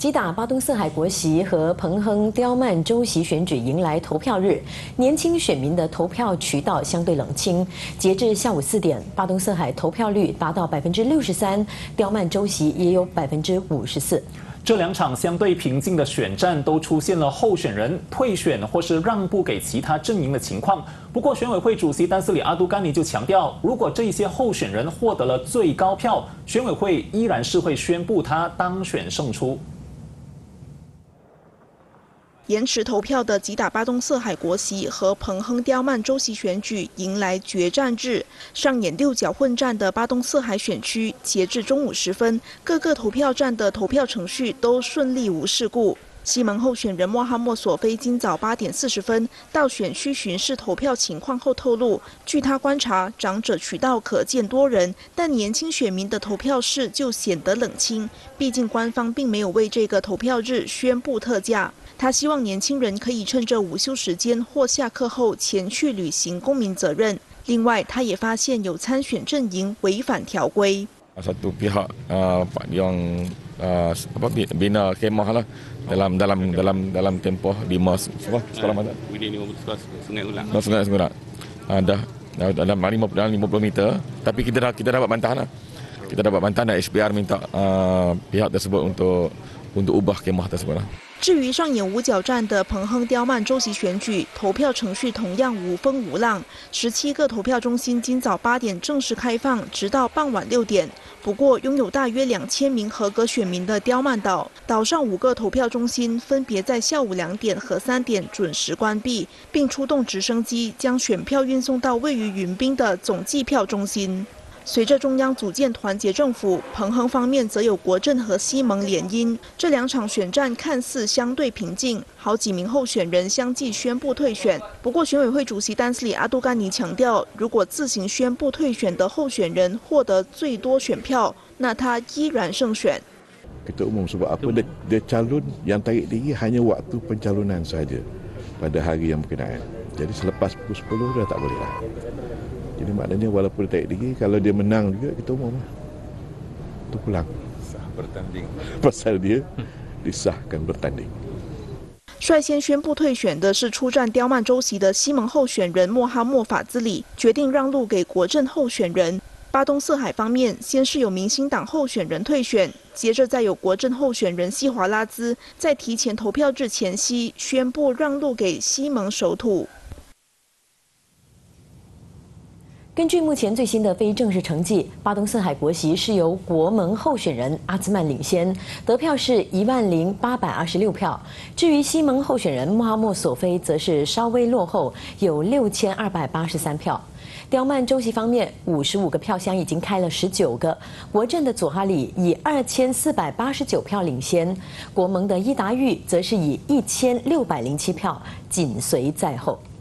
吉打巴东色海国席和彭亨刁曼州席选举迎来投票日，年轻选民的投票渠道相对冷清。截至下午4点，巴东色海投票率达到63%，刁曼州席也有54%。 这两场相对平静的选战都出现了候选人退选或是让步给其他阵营的情况。不过，选委会主席丹斯里阿都甘尼就强调，如果这些候选人获得了最高票，选委会依然是会宣布他当选胜出。 延迟投票的吉打巴东色海国席和彭亨刁曼州席选举迎来决战日，上演6角混战的巴东色海选区，截至中午时分，各个投票站的投票程序都顺利无事故。西蒙候选人莫哈默索菲今早8点40分到选区巡视投票情况后透露，据他观察，长者渠道可见多人，但年轻选民的投票室就显得冷清。毕竟官方并没有为这个投票日宣布特价。他希望年轻人可以趁着午休时间或下课后前去履行公民责任。另外，他也发现有参选阵营违反条规。 Satu pihak yang bina kemah lah dalam tempoh 5 sekolah mana? Sungai Ulang. Dalam 50 meter. Tapi kita dapat bantahan lah. Kita dapat bantahan dan SPR minta pihak tersebut untuk ubah kemah tersebut lah. 至于上演5角战的彭亨刁曼州席选举，投票程序同样无风无浪。17个投票中心今早8点正式开放，直到傍晚6点。不过，拥有大约2000名合格选民的刁曼岛，岛上5个投票中心分别在下午2点和3点准时关闭，并出动直升机将选票运送到位于云滨的总计票中心。随着中央组建团结政府，彭亨方面则有国阵和西蒙联姻。这2场选战看似相对平静，好几名候选人相继宣布退选。不过，选委会主席丹斯里阿都甘尼强调，如果自行宣布退选的候选人获得最多选票，那他依然胜选。 Ketua Umum sebab apa dia calon yang tarik diri hanya waktu pencalonan saja pada hari yang berkenaan. Jadi selepas pukul 10 dah tak boleh lah. Jadi maknanya walaupun tarik diri, kalau dia menang juga Ketua Umum tu pulang. Sah bertanding. Pasal dia disahkan bertanding. 率先宣布退选的是出战刁曼州席的西蒙候选人莫哈默法兹里，决定让路给国阵候选人。巴东色海方面，先是有民兴党候选人退选，接着再有国阵候选人西华拉兹在提前投票日前夕宣布让路给西蒙守土。 根据目前最新的非正式成绩，巴东色海国席是由国盟候选人阿兹曼领先，得票是10826票。至于西盟候选人穆哈默索菲，则是稍微落后，有6283票。刁曼州席方面，55个票箱已经开了19个，国阵的佐哈里以2489票领先，国盟的伊达玉则是以1607票紧随在后。